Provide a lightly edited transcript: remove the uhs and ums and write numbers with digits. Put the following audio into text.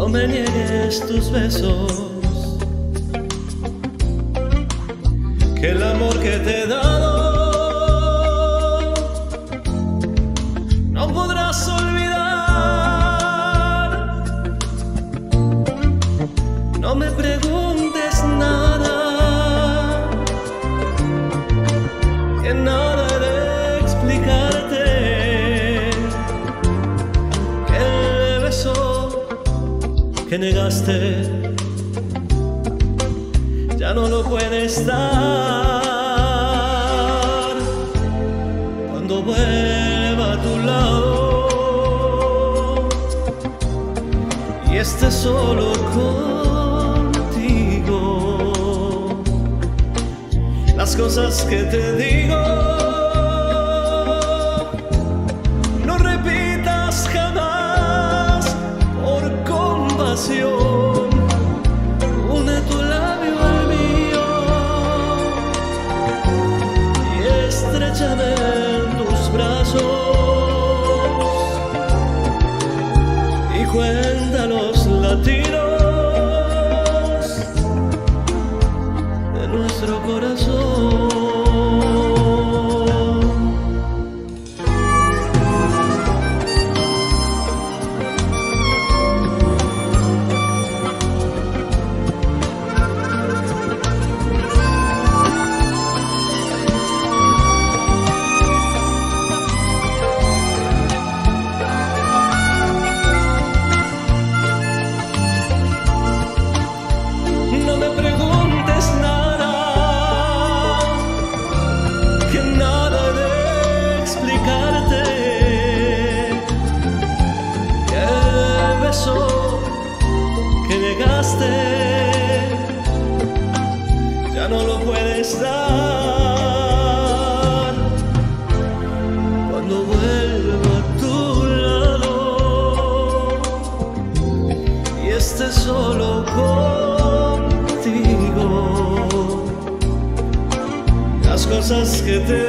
me niegues tus besos, que el amor que te he dado no podrás olvidar. No me preguntes nada, que nada he de explicarte, que el beso que negaste ya no lo puedes dar. Cuando vuelva a tu lado y esté solo contigo, las cosas que te digo no repitas jamás. Por compasión, une tu labio al mío y estrechame en tus brazos y cuenta los latidos de nuestro corazón. Ya no lo puedes dar. Cuando vuelva a tu lado y esté solo contigo, las cosas que te